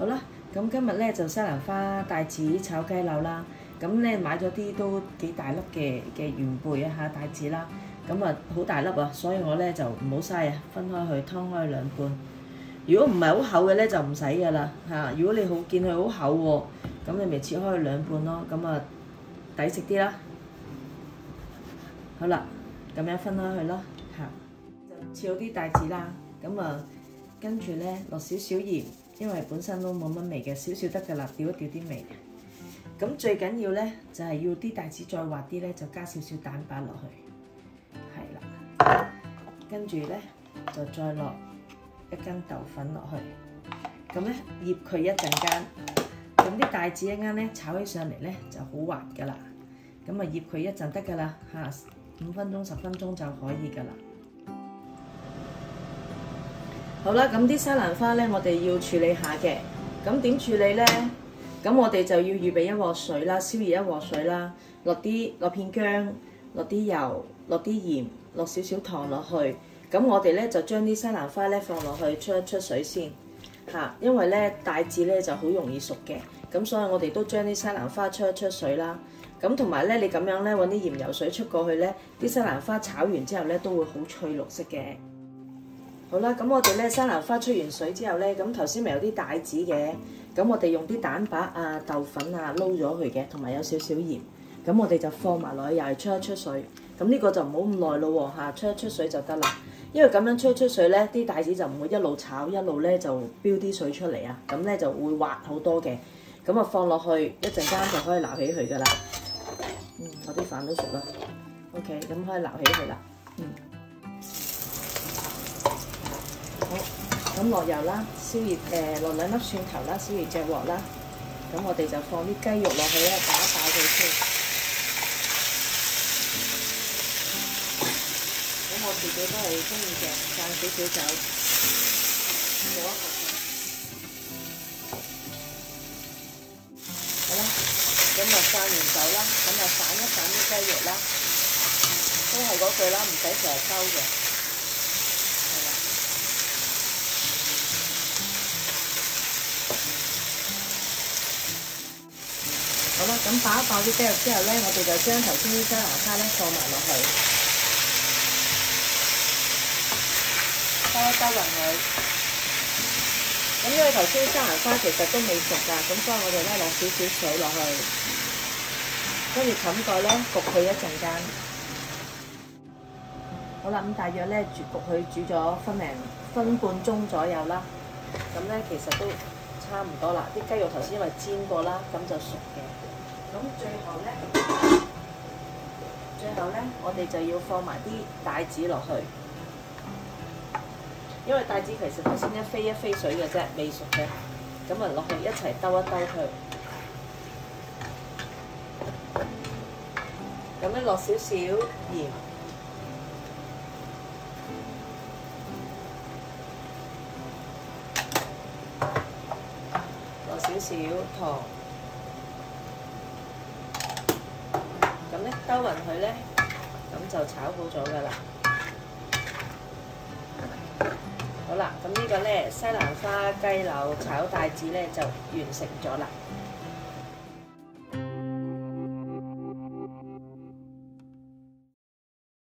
好啦，咁今日咧就西蘭花帶子炒雞柳啦。咁咧買咗啲都幾大粒嘅元貝啊嚇帶子啦。咁啊好大粒啊，所以我咧就唔好嘥啊，分開去劏開兩半。如果唔係好厚嘅咧就唔使噶啦嚇。如果你好見佢好厚喎，咁你咪切開兩半咯。咁啊抵食啲啦。好啦，咁樣分開佢咯嚇。就切好啲帶子啦。咁啊跟住咧落少少鹽。因為本身都冇乜味嘅，少少得㗎啦，調一調啲味。咁最緊要咧就係要啲帶子再滑啲咧，就加少少蛋白落去，係啦。跟住咧就再落一羹豆粉落去，咁咧醃佢一陣間。咁啲帶子一間咧炒起上嚟咧就好滑㗎啦。咁啊醃佢一陣得㗎啦嚇，5分鐘10分鐘就可以㗎啦。好啦，咁啲西蘭花咧，我哋要處理下嘅。咁點處理咧？咁我哋就要預備一鑊水啦，燒熱一鑊水啦，落片薑，落啲油，落啲鹽，落少少糖落去。咁我哋咧就將啲西蘭花咧放落去出一出水先嚇，因為咧帶子咧就好容易熟嘅。咁所以我哋都將啲西蘭花出一出水啦。咁同埋咧，你咁樣咧揾啲鹽油水出過去咧，啲西蘭花炒完之後咧都會好翠綠色嘅。好啦，咁我哋咧西蘭花出完水之後咧，咁頭先咪有啲帶子嘅，咁我哋用啲蛋白啊、豆粉啊撈咗佢嘅，同埋有少少鹽，咁我哋就放埋落去，又係出一出水。咁呢個就唔好咁耐咯喎嚇，出一出水就得啦。因為咁樣出一出水咧，啲帶子就唔會一路炒一路咧就飆啲水出嚟啊，咁咧就會滑好多嘅。咁啊放落去一陣間就可以撈起佢噶啦。我啲飯都熟啦。OK， 咁可以撈起佢啦。咁落油啦，燒熱落2粒蒜頭啦，燒熱隻鑊啦。咁我哋就放啲雞肉落去咧，打一打佢先。咁我自己都係中意嘅，蘸少少酒，冇一個。好啦，咁就蘸完酒啦，咁就散一散啲雞肉啦，都係嗰句啦，唔使成日兜嘅。好啦，咁爆一爆啲雞肉之後咧，我哋就將頭先啲西蘭花咧放埋落去，兜一兜勻佢。咁因為頭先啲西蘭花其實都未熟㗎，咁所以我哋咧落少少水落去，跟住冚蓋咧焗佢一陣間。好啦，咁大約咧焗佢煮咗分半鐘左右啦。咁咧其實都差唔多啦，啲雞肉頭先因為煎過啦，咁就熟嘅。咁最後咧，我哋就要放埋啲帶子落去，因為帶子其實頭先一飛水嘅啫，未熟嘅。咁啊落去一齊兜一兜佢，咁咧落少少鹽，落少少糖。咁咧兜勻佢咧，咁就炒好咗㗎啦。好啦，咁呢個咧西蘭花雞柳炒帶子咧就完成咗啦。